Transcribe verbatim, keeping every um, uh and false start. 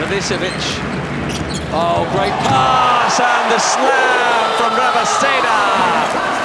Savicevic. Oh, great pass, and the slam from Rabasteda.